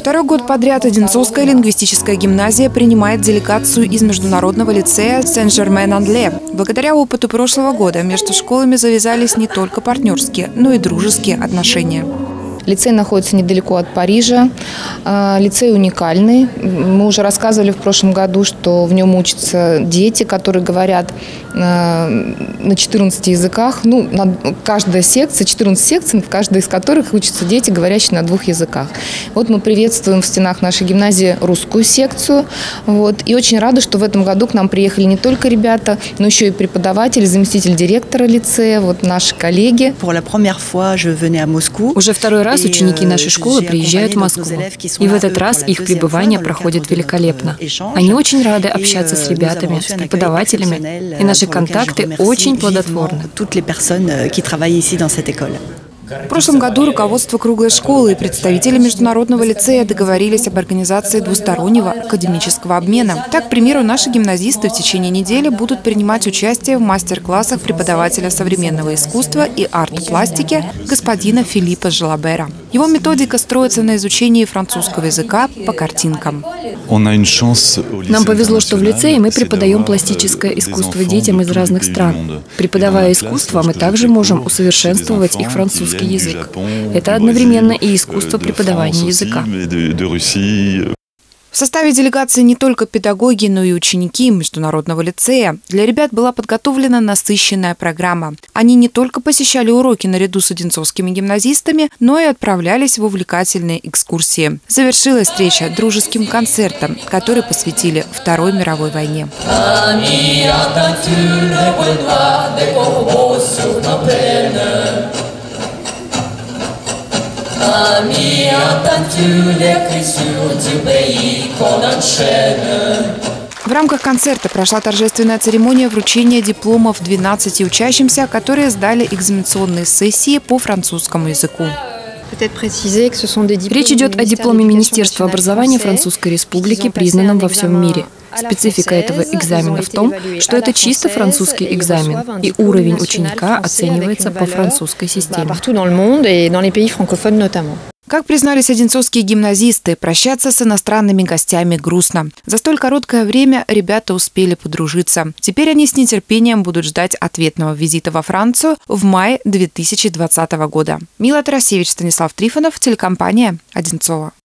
Второй год подряд Одинцовская лингвистическая гимназия принимает делегацию из Международного лицея Сен-Жермен-Ан-Ле. Благодаря опыту прошлого года между школами завязались не только партнерские, но и дружеские отношения. Лицей находится недалеко от Парижа. Лицей уникальный. Мы уже рассказывали в прошлом году, что в нем учатся дети, которые говорят на 14 языках. Каждая секция, 14 секций, в каждой из которых учатся дети, говорящие на 2 языках. Вот мы приветствуем в стенах нашей гимназии русскую секцию. И очень рады, что в этом году к нам приехали не только ребята, но еще и преподаватели, заместитель директора лицея, наши коллеги. Уже второй раз ученики нашей школы приезжают в Москву, и в этот раз их пребывание проходит великолепно. Они очень рады общаться с ребятами, с преподавателями, и наши контакты очень плодотворны. В прошлом году руководство круглой школы и представители Международного лицея договорились об организации двустороннего академического обмена. Так, к примеру, наши гимназисты в течение недели будут принимать участие в мастер-классах преподавателя современного искусства и арт-пластики господина Филиппа Желабера. Его методика строится на изучении французского языка по картинкам. Нам повезло, что в лицее мы преподаем пластическое искусство детям из разных стран. Преподавая искусство, мы также можем усовершенствовать их французский язык. Это одновременно и искусство преподавания языка. В составе делегации не только педагоги, но и ученики Международного лицея. Для ребят была подготовлена насыщенная программа. Они не только посещали уроки наряду с одинцовскими гимназистами, но и отправлялись в увлекательные экскурсии. Завершилась встреча дружеским концертом, который посвятили Второй мировой войне. В рамках концерта прошла торжественная церемония вручения дипломов 12 учащимся, которые сдали экзаменационные сессии по французскому языку. Речь идет о дипломе Министерства образования Французской Республики, признанном во всем мире. Специфика этого экзамена в том, что это чисто французский экзамен, и уровень ученика оценивается по французской системе. Как признались одинцовские гимназисты, прощаться с иностранными гостями грустно. За столь короткое время ребята успели подружиться. Теперь они с нетерпением будут ждать ответного визита во Францию в мае 2020 года. Мила Тарасевич, Станислав Трифонов, телекомпания «Одинцово».